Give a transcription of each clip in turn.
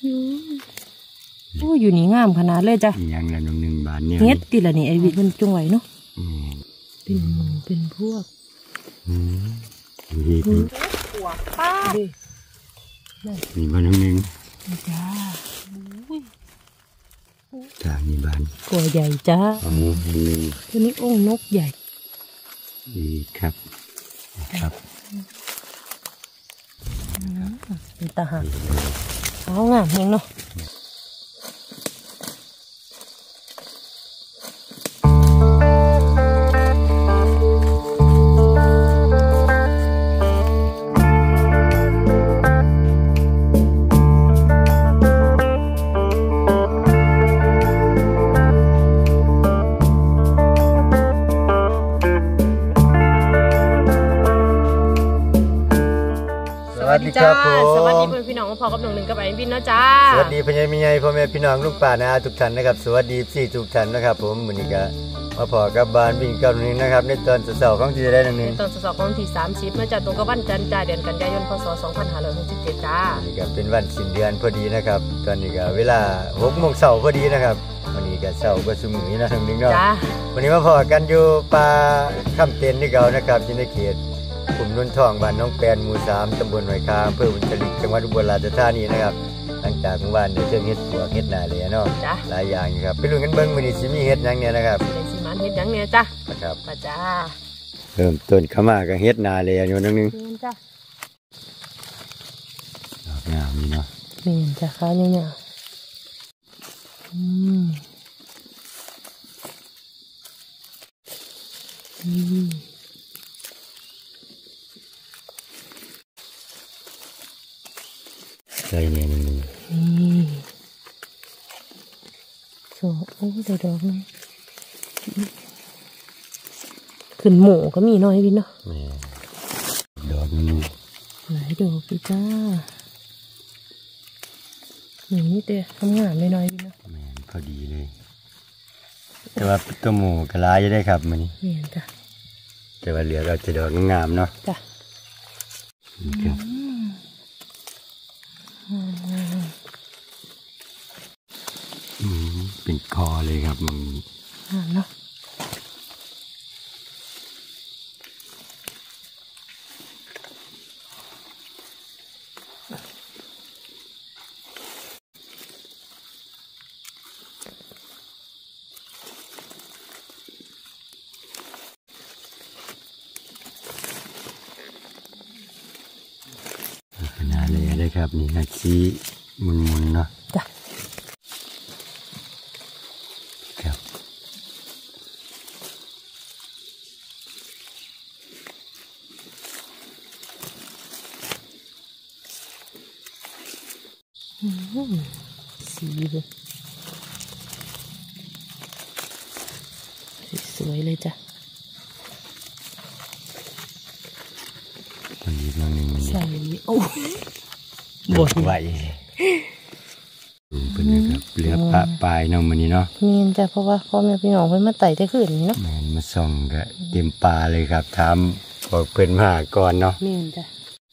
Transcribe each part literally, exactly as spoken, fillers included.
โอ้อยู่นี่งามขนาดเลยจ้ะยังละหนึ่งบาทเนี่ยเฮ็ดติละนี่ไอวิทมันจงไหวเนาะเป็นหมูเป็นพวกนี่เป็นหัวป้านี่บ้านหนึ่งจ้าจ้านี่บ้านตัวใหญ่จ้าอ๋อหนึ่งตัวนี้องค์นกใหญ่ดีครับครับเป็นตาหากเอางามยังเนาะสวัสดีจ้าสวัสดีเพื่อนพี่น้องพ่อกับน้องหนึ่งกับไอ้บินเนาะจ้าสวัสดีพ่อใหญ่แม่ใหญ่พ่อแม่พี่น้องลูกป่านะทุกท่านนะครับสวัสดีสี่ทุกท่านนะครับผมวันนี้ก็มาพอกับบ้านบินกับนึงนะครับในตอนเสาร์ของที่จะได้นึงในตอนเสาร์ของที่สามสิบเมื่อจ้าตรงกับวันจันทร์จ้าเดือนกันยายนพศสองพันห้าร้อยหกสิบเจ็ดจ้านี่ก็เป็นวันสิ้นเดือนพอดีนะครับตอนนี้ก็เวลาหกโมงเช้าพอดีนะครับวันนี้ก็เช้าก็สุ่มนี้นะทั้งนึงเนาะวันนี้มาพอกันอยู่ป่าค่ำเต็นที่เก่านะครับที่ในเขตกลุ่มนุ่นทองบ้านน้องแปนหมู่สามตำบลหอยคาอำเภอบุญจริกจังหวัดอุบลราชธานีนะครับหลังจากเมื่อวานในเชิงเฮ็ดตัวเฮ็ดนาเลยเนาะหลายอย่างครับไปลุ้นกันเบิ่งมื้อนี้สิมีเฮ็ดหยังเนี่ยนะครับสิมันเฮ็ดหยังเนี่ยจ้ะนะครับป้าจ้าเริ่มต้นเข้ามาก็เฮ็ดนาเลยอยู่นึงนึงจ้ะดอกงามนี่เนาะแม่นจ้ะค่ะเนี่ยอืมอืมใส่เนี่ยนึงนี่โซ่โอ้ได้ดอกไหมขึ้นหมูก็มีน้อยวินเนาะดอกนึงหลายดอกพี่จ้านี่เด้ทำงานไม่น้อยวินเนาะแม่นพอดีเลยแต่ว่าตัวหมูกระลายจะได้ครับมันนี่แม่นจ้ะแต่ว่าเหลือเราจะดอกงามเนาะจ้ะครับเป็นคอเลยครับมึงเนาะขนาดเลยได้ครับนี่นะชี้มุนๆเนาะจ้ะครับสีเลยสวยเลยจ้ะคนนี้ตัวนึงใส่โอ้บดไหวเป็นนะครับเหลือปะปลายเนาะมันนี้เนาะมีนจ้ะเพราะว่าพ่อแม่พี่น้องเพิ่นมาไต่แต่คืนนี้เนาะแม่นมาส่องก็เต็มปลาเลยครับทำบอกเพิ่นมาก่อนเนาะมีนจ้ะ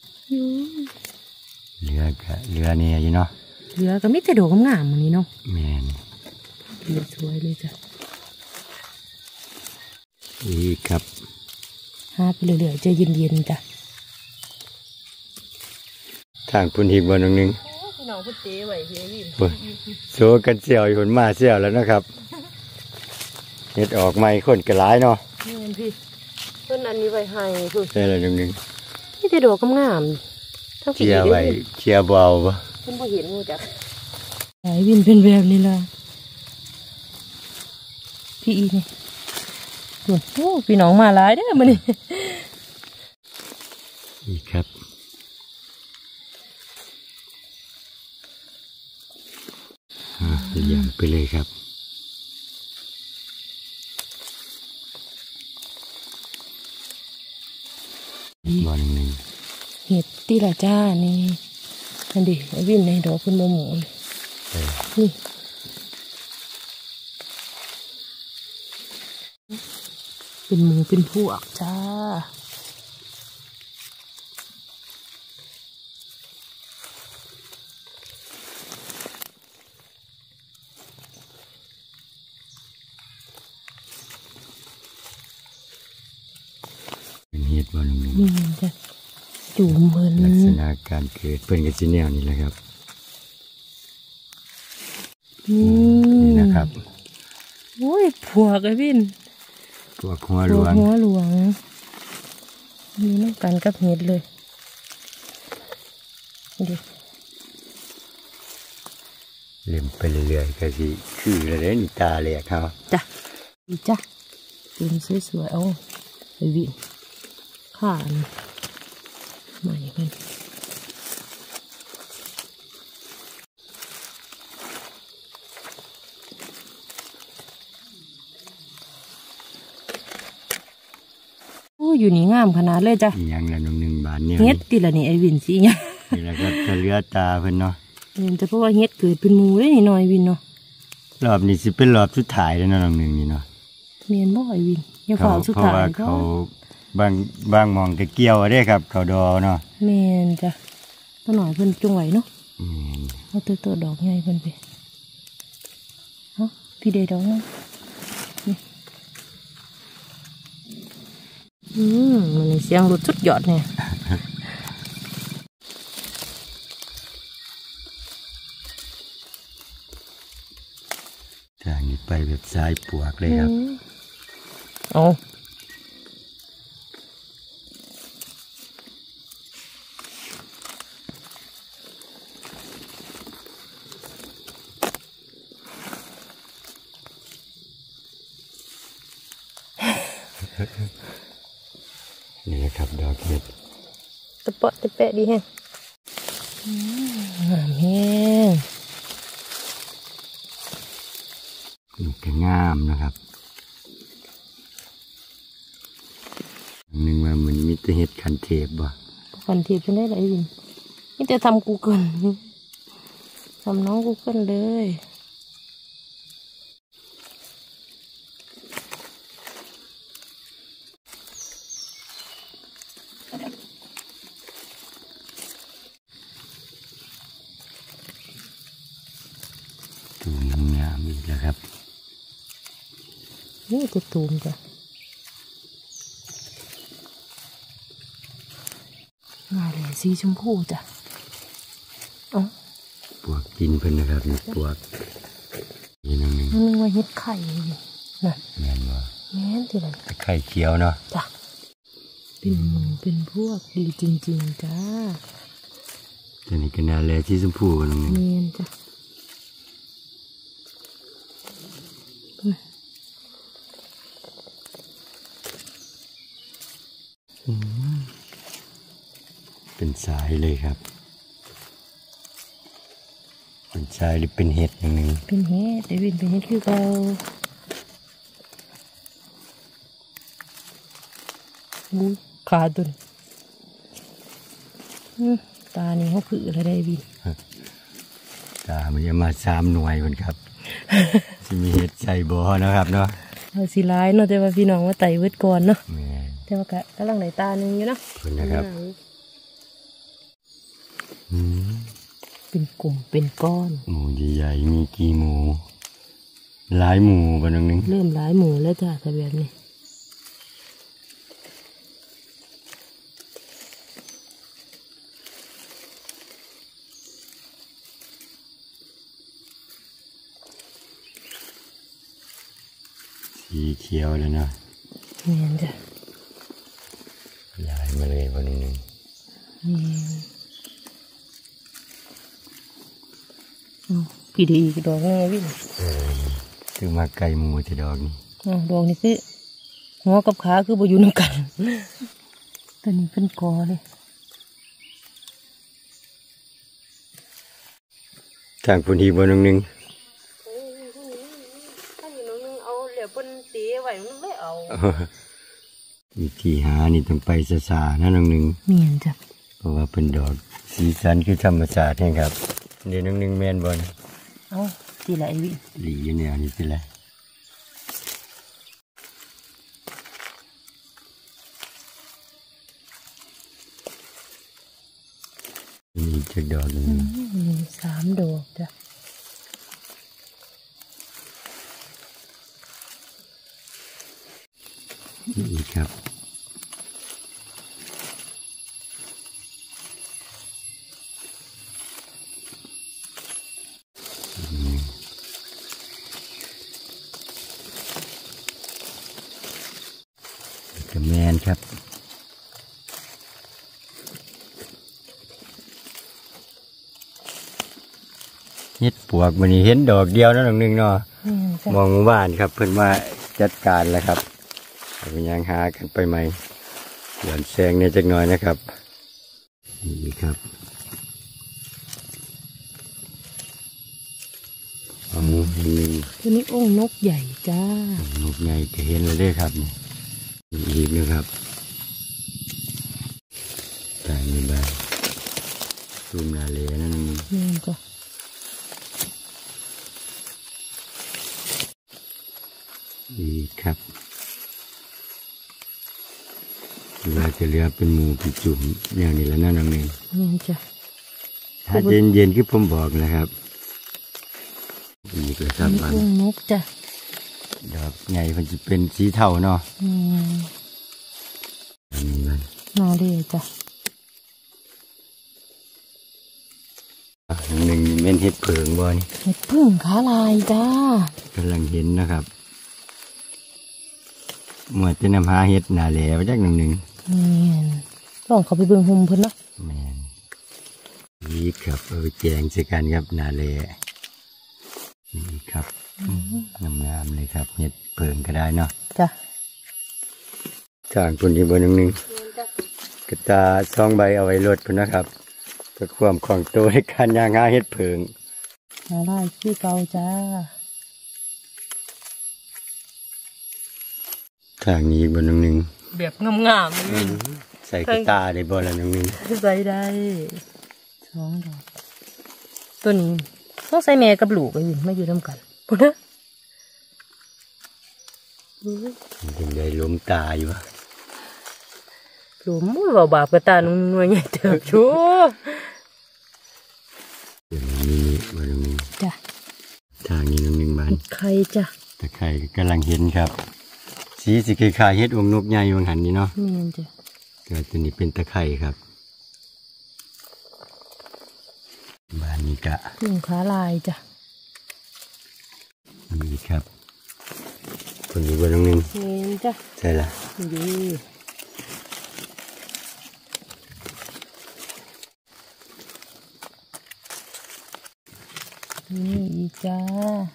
เหลือก็เหลือเนี่ยอยู่เนาะเหลือก็มีแต่ดอกงามๆมันนี้เนาะแม่นเหลือสวยเลยจ้ะนี่ครับหาไปเรื่อยๆจะเย็นๆจ้ะทางพุ่นอีกบนนึงนึงพี่น้องพุ่นเจ๊ไหวเฮียวินโซกันเสี่ยวอยู่ผลมาเสี่ยวแล้วนะครับเฮ็ดออกใหม่คนกระไรเนาะนี่พี่เพิ่นอันนี้ไว้ให้คือได้แล้วนึงนึงนี่แต่ดอกงามๆทั้งเชียร์ไว้เชียร์เบาปะเพิ่นบ่เห็นงูจ้ะไหววินเป็นแบบนี้ล่ะพี่อีนี่โอ้พี่น้องมาหลายเด้อมื้อนี้นี่ครับอย่างไปเลยครับบอลหนึ่งเห็ดตีละจ้านี่นั่นดิวิ่งในดอกคุณโมโมนี่เป็นหมูเป็นพวกจ้าจูมเพิ่นลักษณะการเกิดเพิ่นกับสีแนวนี่แหละครับนี่นะครับโอ้ยผัวกไอ้วินตัวหัวหลวงหัวหลวงมีน้ำกันกับเห็ดเลยดิเล่มไปเรื่อยๆก็สิคืออะไรนี่ตาแหลกครับจ้ะดีจ้ะเป็นสวยๆเอาไอ้วินข้านี่ใหม่เพิ่นอยู่นี่งามขนาดเลยจ้ะยังละน้องหนึ่งบานเนี่ยเฮ็ดติละนี่ไอ้วินสิเนี่ยนี่แหละก็จะเลือตาเพิ่นเนาะเห็นจะเพราะว่าเฮ็ดเกิดเป็นหมูเลยนี่น้อยวินเนาะรอบนี้สิเป็นรอบสุดท้ายแล้วนะน้องหนึ่งนี่เนาะเมียนบ่ไอ้วินยังฝ่าสุดท้ายเพราะว่าเขาบางบางมองก็เกี่ยวได้ครับเขาดอเนาะเมียนจ้ะตัวหน่อยเพิ่นจงไหวเนาะเอาตัวตัวดอกใหญ่เพิ่นไปเอ้าพี่เดดอกนะอืมมันเสียงรถสุดยอดเนี่ยทางนี้ไปแบบสายปวกเลยครับเอานี่แหละครับดอกเห็ดตะเปาะตะแปะดีแฮะงามแฮงนี่ก็งามนะครับหนึ่งว่ามันมีแต่เห็ดขันเทปบ่ขันเทปจะได้ไรวินนี่จะทำกูเกิลทำน้องกูเกิลเลยตูมงามอีกแล้วครับนี่จะตูมจ้ะงาเลยสีชมพูจ้ะอ๋อปวกกินเพิ่นนะครับนี่ปวกนี่นึงนึงนึงว่าเห็ดไข่น่ะแม่นบ่แม่นที่ไหนไข่เขียวเนาะจ้ะเป็นหมูเป็นพวกดีจริงๆจ้าแต่นี่ก็น่าแลที่ชมพูกันนึงแม่นจ้ะเป็นสายเลยครับเป็นสายหรือเป็นเห็ดอย่างหนึ่งเป็นเห็ดแต่วินเป็นเห็ดคือเราบูขาดุนตานี่เขาคืออะไรได้วินตามันจะมาสามหน่วยมันครับจะมีเห็ดใส่บ่อนะครับเนาะเอาสีร้ายเนาะแต่ว่าพี่น้องว่าไต่เวทก่อนเนาะแต่ว่ากะกำลังไหนตาหนึ่งอยู่เนาะคุณนะครับเป็นกลุ่มเป็นก้อนหมูใหญ่ๆมีกี่หมูหลายหมูบ้างนึงเริ่มหลายหมูแล้วจ้ะแต่แบบนี้สีเขียวเลยเนาะเนียนจ้ะหลายมาเลยบ้างนึงนี่พี่ดีอีกดอกนี่วิ่งคือมาไก่หมูที่ดอกนี่ดอกนี่คือหัวกับขาคือบอยู่นำกันตัวนี้เป็นกอเลยทางพื้นที่บนนึงนึงถ้าอยู่นึงเอาเหลือเป็นตีไว้นึงไม่เอาวิธีหานี่ต้องไปซาๆนะนึงนึงเมียนจ้ะเพราะว่าเป็นดอกสีสันคือธรรมชาตินี่ครับนี่นึงนึงแมนบอลเอาทีละไอวิหลีเนี่ยนี่ทีละนี่จะดอกนึงสามดอกจ้ะนี่ครับแมนครับเฮ็ดปวกวันนี้เห็นดอกเดียวนะน้องหนึ่งเนาะมองหมู่บ้านครับเพิ่นว่าจัดการแล้วครับเป็นยังหากันไปใหม่หย่อนแสงเนี่ยจักหน่อยนะครับนี่ครับเอาหนึ่งตัวนี้องค์นกใหญ่จ้านกใหญ่จะเห็นเลยเด้อครับนี่อีกนะครับตายมีใบซูมนาเลนั่นนี่นี่ก็อีกครับเวลาจะเรือเป็นหมูเป็นจุ่มอย่างนี้แล้วนั่นน้องหนึ่งนี่จ้ะถ้าเย็นเย็นที่ผมบอกนะครับอีกเลยครับมันองค์นกจ้ะดอกใหญ่มันจะเป็นสีเทาเนาะอืมอันนี้มันน่าเรียจ้ะหนึ่งเม่นเห็ดเผิงบ่นี่เห็ดพึ่งขาลายจ้ากำลังเห็นนะครับหมวดจะนำหาเห็ดหนาแหล่มาจากหนึ่งหนึ่งนี่ลองเขาไปเบิ่งหุ่มเพิ่นเนาะแมนนี่ครับเอาไปแกงใส่กันครับหนาแหล่นี่ครับงามๆเลยครับเห็ดเผิงก็ได้เนาะจ้ะจางคนที่บนหนึ่งหนึ่งกระตาซองใบเอาไว้ลดพุ่นนะครับเพื่อความคล่องตัวในการย่างหาเห็ดเผิงขาลายคือเก่าจ้าทางนี้บนหนึ่งหนึ่งแบบงามๆเลยใส่กระตาได้บ่ละหนึ่งหนึ่งใส่ได้สองดอกตัวนี้ต้องใส่แม่กับลูกไปอยู่ไม่อยู่ร่วมกันปุ๊บนะยังได้ล้มตาอยู่วะหลุมว่าบาปกระตาหนุ่มๆใหญ่เติบชัวเดี๋ยวนี้บนหนึ่งหนึ่งจ้ะทางนี้หนึ่งหนึ่งบานใครจ้ะตะไคร่กำลังเห็นครับสีสิคล้ายๆเห็ดองนกใหญ่วงหันนี่เนาะนี่นจ้ะก็ตัวนี้เป็นตะไคร่ครับบ้านนี้กะพึ่งขาลายจ้ะมีครับคนอยู่บนหนึ่งหนึ่งนี่จ้ะใช่ละดีนี่อีกจ้า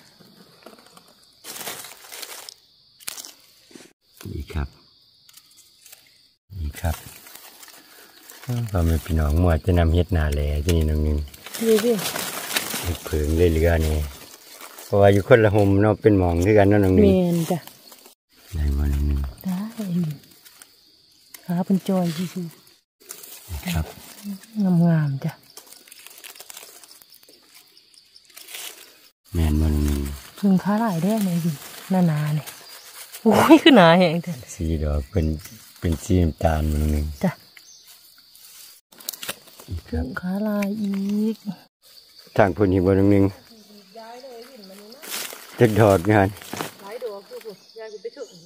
นี่ครับนี่ครับพ่อแม่พี่น้องหมวดจะนำเห็ดหนาแหล่ที่นี่หนึ่งหนึ่งดีดิเห็ดเผิงเรือๆนี่เพราะว่าอยู่คนละห่มเนาะเป็นหมองคือกันเนาะหนึ่งหเมนึ่งนจ้ะได้มาหนึ่งหนึ่งได้ขาเป็นจอยชิวครับๆงามๆจ้ะแมนมาหนึ่งหนึ่งพึ่งขาลายได้ไหมดิหน้าหนาเนี่ยโอ้ยคือหนาแหงจ้ะสีดอกเป็นเป็นสีน้ำตาลมาหนึ่งหนึ่งจ้ะนี่คพึ่รับงขาลายอีกทางพุ่นอีกบนหนึ่งหนึ่งจะดอกงานหลายดอกคือคุณยายจะไปถึง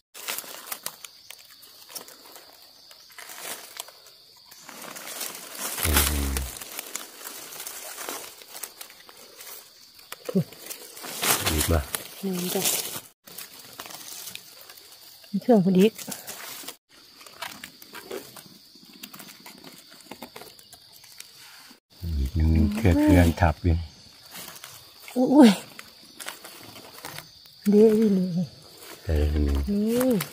คุณอีกบ่นี่จ้ะเครื่องพอดีอีกหนึ่งหนึ่งเครือเครือนทับอยู่อุ้ยเดี๋ยวอีเลยแต่หนึ่งหนึ่งนี่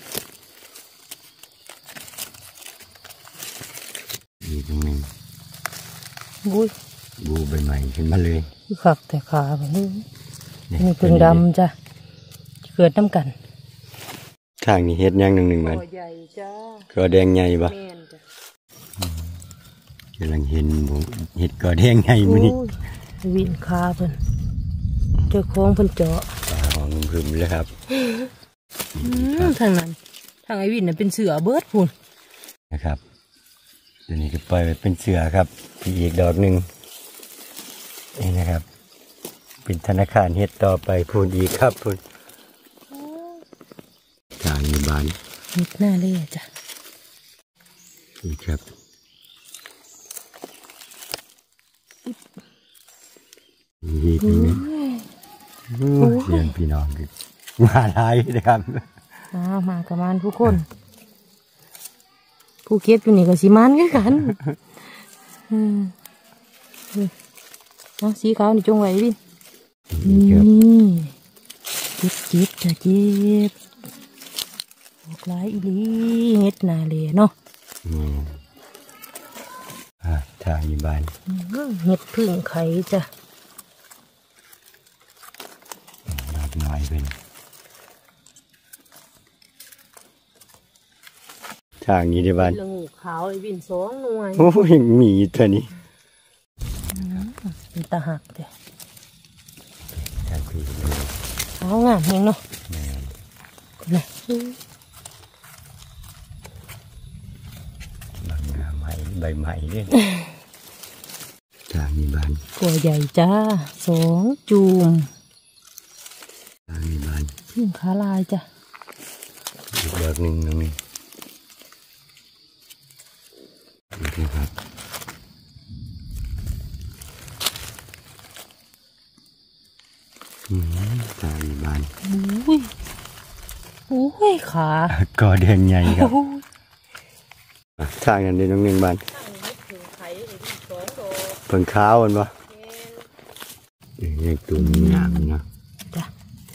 อีกหนึ่งหนึ่งอุ้ยบูใบใหม่ขึ้นมาเลยขักแต่ขาแบบนี้นี่พึ่งดำจ้ะเกิดน้ำกันทางนี้เฮ็ดยังหนึ่งหนึ่งมันใหญ่จ้าก็แดงใหญ่ปะแม่นจ้ะกำลังเห็นบูเฮ็ดก็แดงใหญ่มื้อนี้วิ่งขาเพิ่นเจ้าของเพิ่นเจาะปลาหอมพึมเลยครับทางนั้นทางไอวินน่ะเป็นเสือเบิดพุ่นนะครับตัวนี้ก็ปล่อยไปเป็นเสือครับพี่อีกดอกหนึ่งนี่นะครับ เป็นธนาคารเฮ็ดต่อไปพูนอีกครับพูนทางนี้บานนิดหน้าเลยจ้ะนี่ครับอีกหนึ่งนะโอ้ยเสียงพี่น้องคือมาหลายนะครับมามากับมานทุกคนอผู้เก็บอยู่นี่ก็สิมันคือกันอืมเอาสีขาวนี่จงไว้ดินี่เจ็บเจ็บจ้ะเจ็บออกหลายอีหลีเฮ็ดนาเลยเนาะอ่าทางอยู่บ้านเฮ็ดพึ่งไข่จ้ะมากน้อยเป็นทางนี้ได้บ้านละงูขาวไอ้บินสองหน่วยโอ้ยมีตัวนี้เป็นตาหักเด้ทางพี่ขาวงามเองเนาะนะบางงาใหม่ใบใหม่เนี่ยทางนี้บ้านตัวใหญ่จ้าสองจูมทางนี้บ้านพึ่งขาลายจ้ะอีกดอกหนึ่งตรงนี้นี่ครับอืมทางนี้บ้านอุ้ยอุ้ยขาก่อแดงใหญ่ครับทางนั้นเดินตรงหนึ่งบ้านเพิ่งขาวมันปะยังตุ่มงามเนาะจ้ะ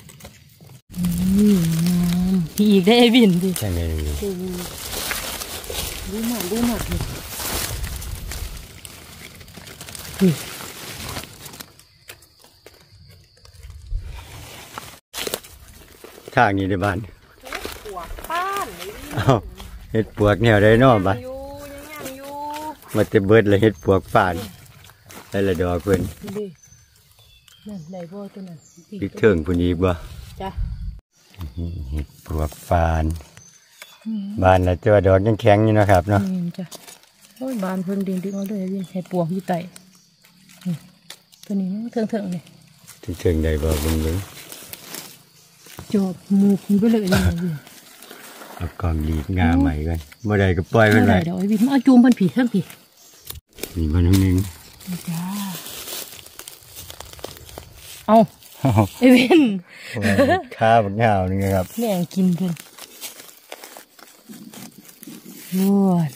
พี่อีกได้บินดิใช่ไหมดูหมากดูหมากเลยทางนี้ในบ้านเห็ดปวกแนวได้นอบ้านมาเตเบิดเลยเห็ดปวกป่านได้ละดอกเพิ่นดิเถิงพุ่นอีกบ่จ้ะเห็ดปวกป่านบ้านละตัวดอกยังแข็งอยู่นะครับเนาะจ้ะโอ้ยบ้านเพิ่นดิงดิงเอาเลยวินเห็ดปวกอยู่ไตตัวนี้เถิงเถิงเลยเถิงได้บ่บึงบึงจอบมูกไปเลยเลยเอากองดีงาใหม่กันเมื่อใดก็ปล่อยมันไปเดี๋ยวไอ้บินมาจูมพันผีทั้งผีมีมันนึงนึงจ้าเอาไอ้บินข้าบักเหงาหนึ่งครับแม่งกินกันนวด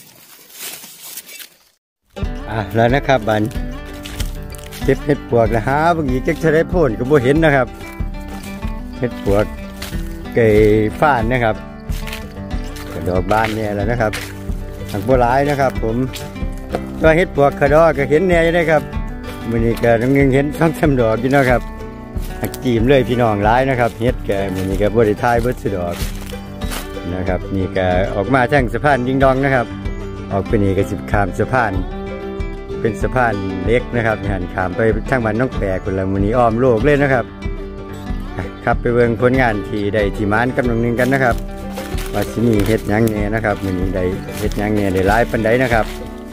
อ่ะแล้วนะครับบันเก็บเห็ดปวกแล้วหาบางทีจะได้พ่นก็บ่เห็นนะครับเห็ดปวกไก่ฟ้านนะครับดอกบานเนี่ยแหละนะครับทางโบราณนะครับผมก็เห็ดปวกขดอก็เห็นเนี่ยได้ครับมือนี้ก็ต้องเห็นทั้งสามดอกอยู่นะครับจีมเลยพี่น้องร้ายนะครับเห็ดแกมือนี้ก็บริทายเบิร์ดสดอกนะครับนี่ก็ออกมาทางสะพานยิงดองนะครับออกไปนี่ก็สิบขามสะพานเป็นสะพานเล็กนะครับหันขามไปทางบ้านน้องแปรคนละมือนี้อ้อมโลกเลยนะครับครับไปเบิ่งผลงานที่ได้ที่มานกำลังนึงกันนะครับว่าที่นี่เฮ็ดยังไงนะครับมือนี้ได้เฮ็ดยังไงได้หลายปันไดนะครับ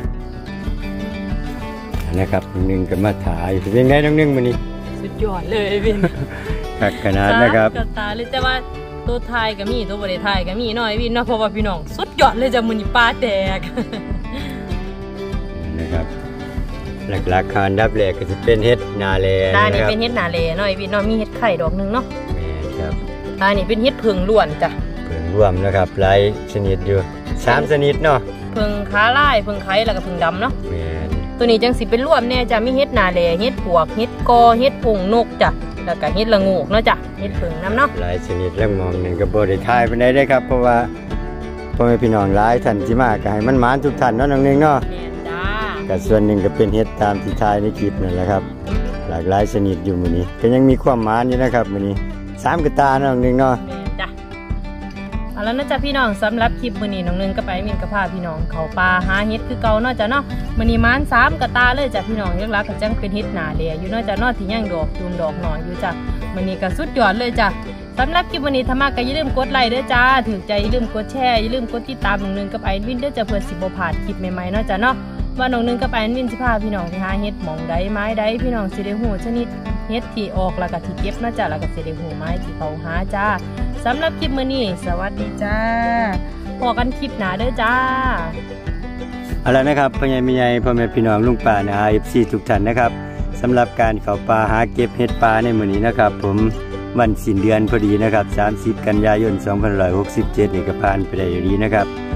นะครับนึงก็มาถ่ายเป็นไงน้องนึงมือนี้สุดยอดเลยวินขักขนาดนะครับกระตาเลยแต่ว่าตัวไทยก็มีตัวบริไทยก็มีน้อยวินเนาะเพราะว่าพี่น้องสุดยอดเลยจะมือนี้ปลาแตกนะครับหลักๆการดับแรกก็จะเป็นเฮ็ดนาเลตานี่เป็นเฮ็ดนาเลน้อยวินเนาะมีเฮ็ดไข่ดอกนึงเนาะครับตานี่เป็นเฮ็ดผึ่งล้วนจ้ะผึ่งรวมนะครับหลายชนิดอยู่สามชนิดเนาะผึ่งขาลายผึ่งไข่แล้วก็ผึ่งดำเนาะตัวนี้จังสิเป็นรวมเนี่ยจะมีเฮ็ดนาเลเฮ็ดปวกเฮ็ดกอเฮ็ดผงนกจ้ะแล้วก็เฮ็ดละงูกเนาะจ้ะเฮ็ดผึ่งน้ำเนาะหลายชนิดแล้วมองหนึ่งก็บ่ได้ทายไปได้ได้ครับเพราะว่าพ่อแม่พี่น้องหลายท่านที่มาก็ให้มันหมานทุกท่านเนาะน้องนึงเนาะก็ส่วนหนึ่งก็เป็นเฮ็ดตามที่ทายในคลิปนั่นแหละครับหลากหลายชนิดอยู่มื้อนี้ก็ยังมีความหมานอยู่นะครับมื้อนี้สามกระตาน้องนึงเนาะจ้ะเอาแล้วนะจ๊ะพี่น้องสำหรับคลิปมื้อนี้น้องนึงก็ไปมินกับพาพี่น้องเข้าป่าหาเฮ็ดคือเก่าเนาะจ้ะเนาะมื้อนี้หมานสามกระตาเลยจ้ะพี่น้องหลักๆก็จังเป็นเฮ็ดหน้าแลอยู่เนาะจ้ะเนาะที่ยังดอกตูมดอกหน่อยอยู่จ้ะมื้อนี้ก็สุดยอดเลยจ้ะสำหรับคลิปวันนี้ถ้ามาก็อย่าลืมกดไลค์ด้วยจ้าถึงใจอย่าลืมกดแชร์อย่าลืมกดติดตามน้องนึงกับไอวินด้วยจ้ะเพื่อสิบ่พลาดคลิปใหม่ๆเนาะจ้ะเนาะว่าน้องนึงกับไอวินสิพาพี่น้องไปหาเฮ็ดหม่องใดไม้ใดพี่น้องสิได้ฮู้ชนิดเฮ็ดที่ออกแล้วก็ที่เก็บเนาะจ้ะแล้วก็สิได้ฮู้ไม้ที่เขาหาจ้าสำหรับคลิปมื้อนี้สวัสดีจ้าพบกันคลิปหน้าเด้อจ้าเอาล่ะนะครับพ่อใหญ่แม่ใหญ่พ่อแม่พี่น้องลุงป้านะ เอฟ ซี ทุกท่านนะครับสำหรับการเข้าป่าหาเก็บเห็ดป่าในมื้อนี้นะครับผมวันสิ้นเดือนพอดีนะครับสามสิบกันยายนสองพันห้าร้อยหกสิบเจ็ดนี่ก็ผ่านไปได้ดีนะครับ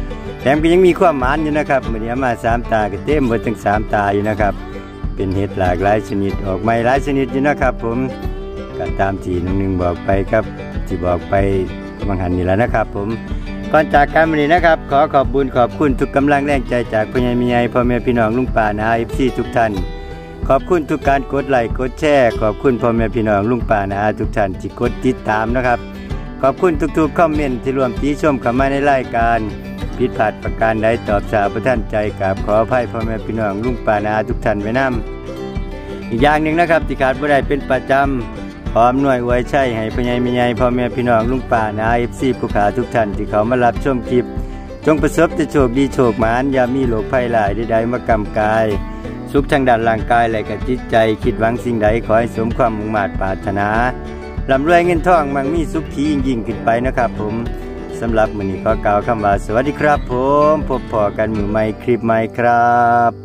แถมก็ยังมีความหมานอยู่นะครับมื้อนี้มาสามตาก็เต็มเบิดทั้งสามตาอยู่นะครับเป็นเห็ดหลากหลายชนิดออกใหม่หลายชนิดอยู่นะครับผมก็ตามที่หนึ่งบอกไปครับที่บอกไปบางหันนี่แหละนะครับผมก่อนจากกันวันนี้นะครับขอขอบบุญขอบคุณทุกกำลังแรงใจจากพ่อใหญ่แม่ใหญ่พ่อแม่พี่น้องลุงป้าน้า เอฟ ซี ทุกท่านขอบคุณทุกการกดไลค์กดแชร์ขอบคุณพ่อแม่พี่น้องลุงป้าน้าทุกท่านที่กดติดตามนะครับขอบคุณทุกๆคอมเมนต์ที่ร่วมติชมเข้ามาในรายการผิดพลาดประการใดตอบสาประท่านใจกับขออภัยพ่อแม่พี่น้องลุงป้าน้าทุกท่านไว้นำอีกอย่างหนึ่งนะครับที่ขาดบ่ได้เป็นประจำพร้อมหน่วยอวยชัยให้พ่อใหญ่แม่ใหญ่พ่อแม่พี่น้องลุงป้าน้า เอฟ ซี ผู้ขาทุกท่านที่เขามารับชมคลิปจงประสบแต่โชคดีโชคหมานอย่ามีโรคภัยหลายใดๆมากำกายสุขทางด้านร่างกายและก็จิตใจคิดหวังสิ่งใดขอให้สมความมุ่งมั่นปรารถนาร่ำรวยเงินทองมั่งมีสุขที่ยิ่งยิ่งขึ้นไปนะครับผมสำหรับมื้อนี้ขอกล่าวคำว่าสวัสดีครับผมพบพอกันมื้อใหม่คลิปใหม่ครับ